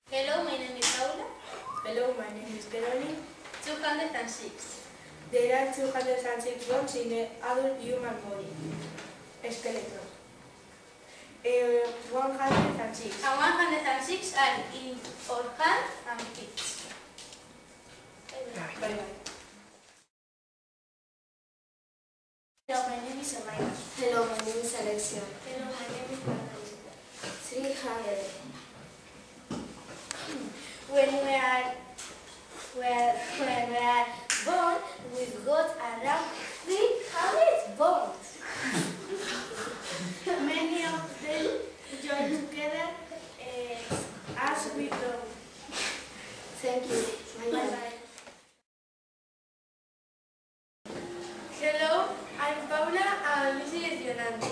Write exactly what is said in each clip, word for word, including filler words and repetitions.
Hello, my name is Paula. Hello, my name is Caroline. two hundred six. There are two hundred six bones in the adult human body. Skeleton. Uh, one hundred six. And one hundred six are in our hands and feet. Bye bye. Hello, my name is Amaya. Hello, my name is Alexia. Hello, my name is Margarita. three hundred. When we are, we are, when we are born, we've got around three hundred bones. Many of them join together uh, as we grow. Thank you. Bye bye. Hello, I'm Paula and this is Yolanda.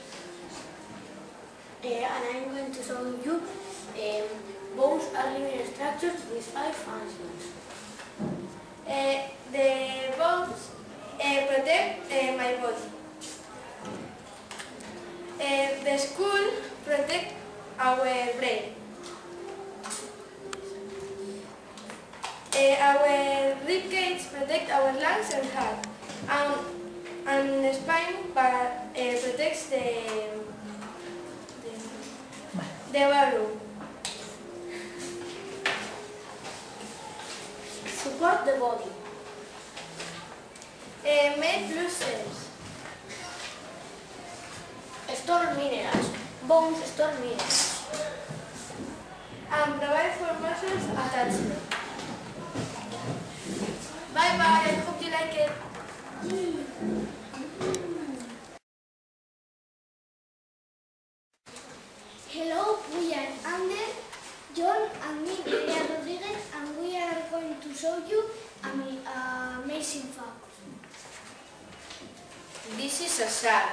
Uh, and I'm going to show you um, bones are living structures with five functions. Uh, the bones uh, protect uh, my body. Uh, the skull protect our brain. Uh, our rib cage protect our lungs and heart. And, and the spine but, uh, protects the, the, the barrow. Support the body. Uh, make blood cells. Store minerals. Bones store minerals. And provide for muscles attachment. Bye bye, I hope you like it. Hello, we are Ander, John and me, Maria Rodriguez, and we are going to show you an uh, amazing fact. This is a shark.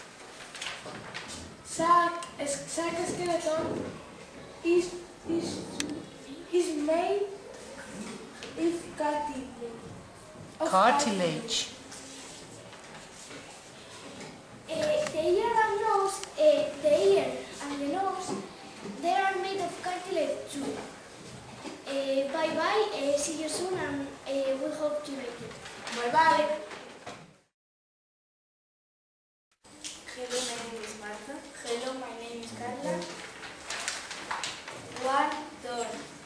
Shark, shark skeleton is is is made of cartilage. Of Cartilage. Uh, the ear and nose, uh, the ear and the nose, they are made of cartilage too. Uh, bye bye, uh, see you soon, and uh, we hope you like it. Bye bye. Hello, my name is Marta. Hello, my name is Carla. One ton.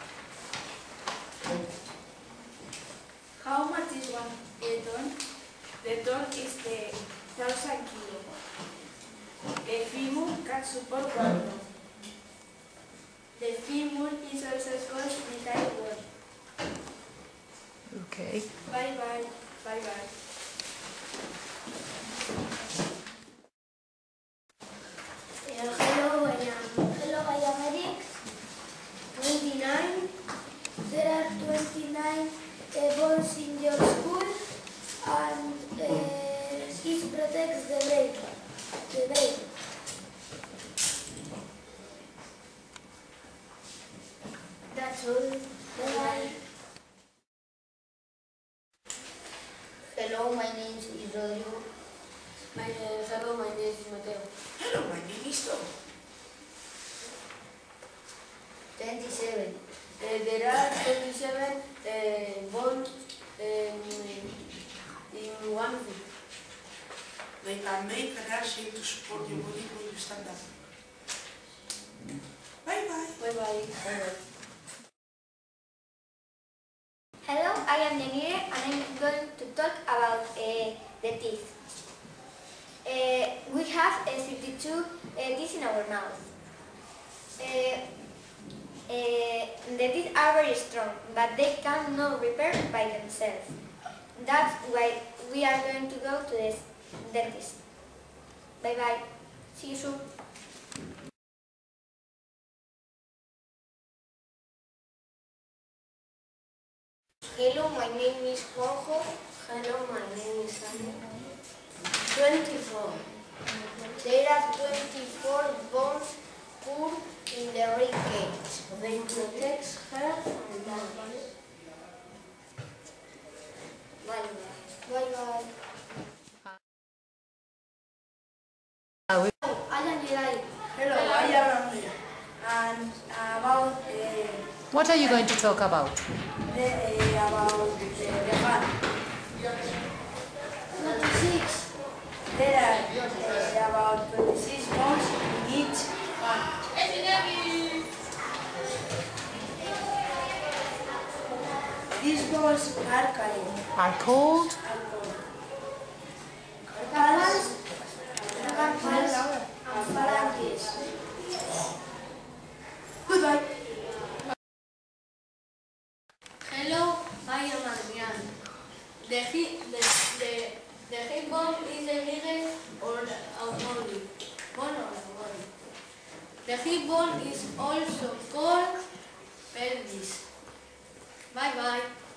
How much is one a ton? The ton is the thousand kilo. A femur can support one ton. The femur is also called the tiny bone. Okay. Bye bye. Bye bye. Uh, hello, I am, hello, I am Eric, twenty-nine. There are twenty-nine uh, bones in your school, and uh, it protects the brain. The brain. That's all. Bye. Hello, my name is Rodrigo. My, uh, hello, my name is Mateo. Hello, my name is Tom. twenty-seven. Uh, there are twenty-seven uh, bones um, in one foot. They can make an arch shape to support your body when you stand up. Bye bye. Bye bye. Bye bye. Hello, I am Denire, and I'm going to talk about uh, the teeth. Uh, we have uh, thirty-two uh, teeth in our mouth. Uh, uh, the teeth are very strong, but they cannot repair by themselves. That's why we are going to go to the dentist. Bye bye. See you soon. Hello, my name is Juanjo. Hello, my name is Ana. twenty-four. There are twenty-four bones curved in the rib cage. They protect her and lungs. Bye bye. Bye bye. I am Eli. Hello, I am Amir. And about uh, What are you going to talk about? The, uh, about the, the hand. twenty-six. There are uh, about twenty-six bones in each hand. These bones are called Are called? Carpals, carpals, and phalanges. Goodbye. Hello, I am Adrian. The hip, the, the, the hip bone is the biggest or our body. Bone of the body. The hip bone is also called pelvis. Bye bye.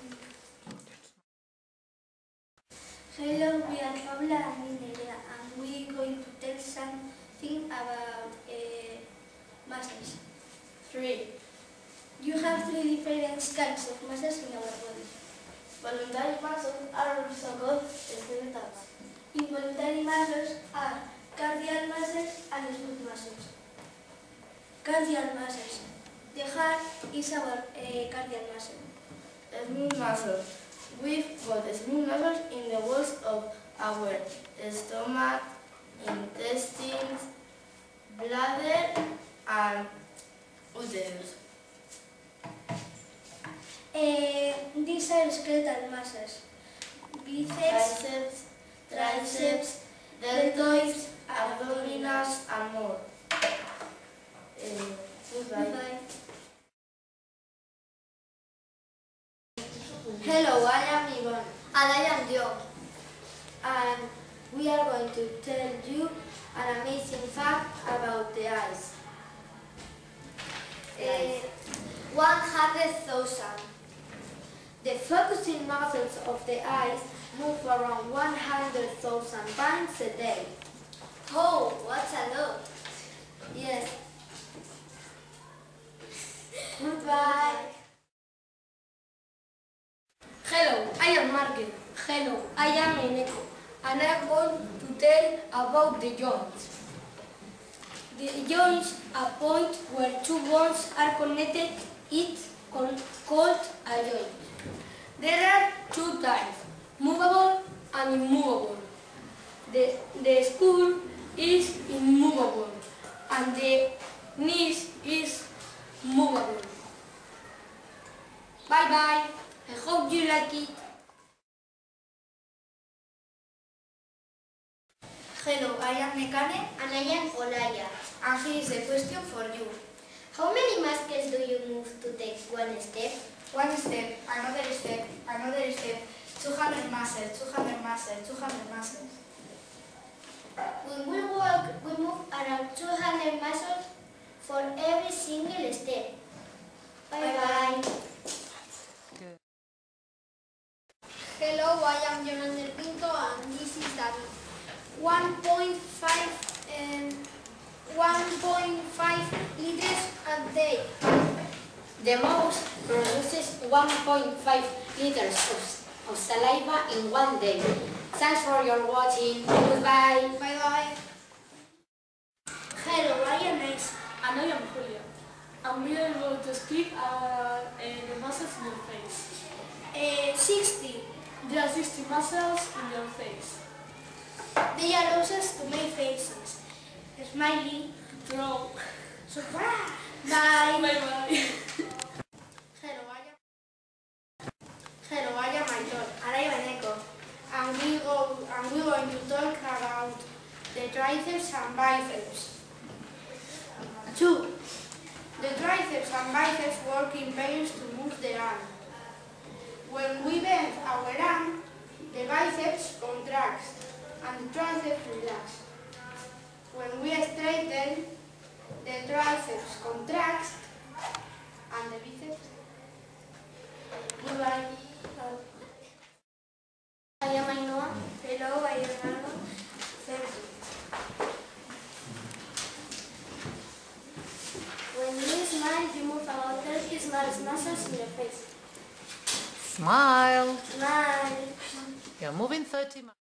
Hello, we are Paula and Nerea, and we are going to tell something about uh, muscles. Three. You have three different kinds of muscles in our body. Voluntary muscles are also called skeletons. Involuntary muscles are cardiac muscles and smooth muscles. Cardiac muscles. The heart is our uh, cardiac muscle. Smooth muscles. We've got smooth muscles in the walls of our stomach, intestines, bladder, and uterus. Uh, these are skeletal muscles. Biceps, Biceps, triceps, deltoids, abdominals, and more. Uh, goodbye. Goodbye. Hello, I am Ivan. And I am John. And we are going to tell you an amazing fact about the eyes. Uh, one hundred thousand. The focusing muscles of the eyes move around one hundred thousand times a day. Oh, what's a lot? Yes. Goodbye. Hello, I am Margaret. Hello, I am Eneko, and I am going to tell about the joints. The joints are a point where two bones are connected, it's called a joint. There are two types, movable and immovable. The, the skull is immovable, and the knees is movable. Bye bye. I hope you like it. Hello, I am Nekane. And I am Olaya. And here is a question for you. How many muscles do you move to take one step? One step, another step, another step, two hundred muscles, two hundred muscles, two hundred muscles. When we walk, we move around two hundred muscles for every single step. Bye-bye. Hello, I am Yolanda Pinto and this is David. one point five um, one point five liters a day. The mouse produces one point five liters of, of saliva in one day. Thanks for your watching. Goodbye. Bye bye. Hello, I am Ace. And I am Julia. And we are going to speak about uh, the muscles in your face. Uh, sixty. There are sixty muscles in your face. They are used to make faces. Smiley. Draw. Surprise. Bye. Bye-bye. Hello, I am Hello, I am Aitor. And I am Eneko. And we go and we're going to talk about the triceps and biceps. Two. The triceps and biceps work in pairs to move the arm. When we bend our arm, the biceps contracts and the triceps relax. When we straighten, the triceps contracts and the biceps. Goodbye. I am Ainhoa. Hello, I am Nano. Thank you. When you smile, you move about thirty small muscles in your face. Smile. Smile. You're moving thirty miles.